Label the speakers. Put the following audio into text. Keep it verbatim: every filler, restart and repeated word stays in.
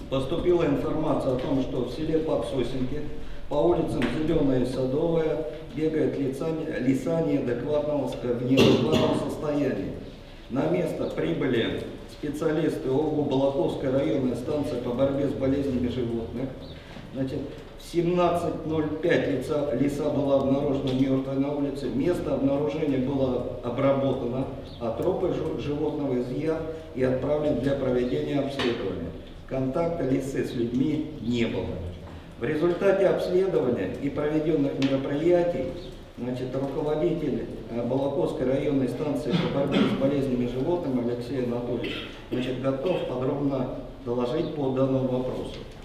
Speaker 1: Поступила информация о том, что в селе Подсосенки по улицам Зеленая и Садовая бегает лиса, лиса неадекватного, в неадекватном состоянии. На место прибыли специалисты ОГУ Балаковской районной станции по борьбе с болезнями животных. Значит, в семнадцать ноль пять лиса, лиса была обнаружена мертвой на улице. Место обнаружения было обработано, а трупы животного изъят и отправлен для проведения обследования. Контакта лисы с людьми не было. В результате обследования и проведенных мероприятий, значит, руководитель Балаковской районной станции по борьбе с болезнями животных Алексей Анатольевич, значит, готов подробно доложить по данному вопросу.